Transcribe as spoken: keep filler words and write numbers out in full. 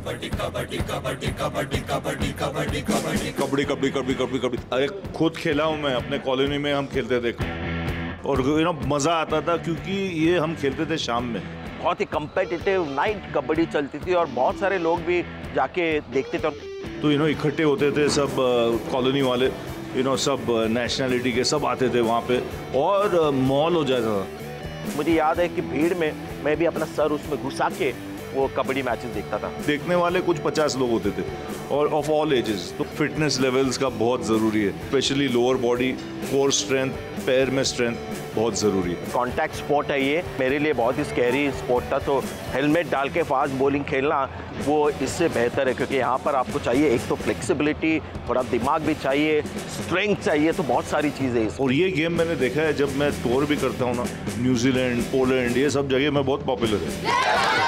कबड्डी कबड्डी कबड्डी कबड्डी कबड्डी कबड्डी कबड्डी कबड्डी कबड्डी कबड्डी कबड्डी कबड्डी अरे खुद खेला हूँ मैं, अपने कॉलोनी में हम खेलते थे और यू नो मज़ा आता था क्योंकि ये हम खेलते थे शाम में। बहुत ही कम्पिटिटिव नाइट कबड्डी चलती थी और बहुत सारे लोग भी जाके देखते थे। तो यू नो इकट्ठे होते थे सब कॉलोनी वाले, यू नो सब नेशनलिटी के सब आते थे वहाँ पे और मॉल हो जाता था। मुझे याद है कि भीड़ में मैं भी अपना सर उसमें घुसा के वो कबड्डी मैचेस देखता था। देखने वाले कुछ पचास लोग होते थे और ऑफ ऑल एजेस। तो फिटनेस लेवल्स का बहुत ज़रूरी है, specially lower body, core strength, पैर में स्ट्रेंथ बहुत ज़रूरी है। कॉन्टैक्ट स्पोर्ट है ये, मेरे लिए बहुत ही स्कैरी स्पोर्ट था। तो हेलमेट डाल के फास्ट बॉलिंग खेलना वो इससे बेहतर है क्योंकि यहाँ पर आपको चाहिए एक तो फ्लेक्सिबिलिटी, थोड़ा दिमाग भी चाहिए, स्ट्रेंथ चाहिए, तो बहुत सारी चीज़ें इस। और ये गेम मैंने देखा है जब मैं टूर भी करता हूँ ना, न्यूजीलैंड, पोलैंड, ये सब जगह में बहुत पॉपुलर है।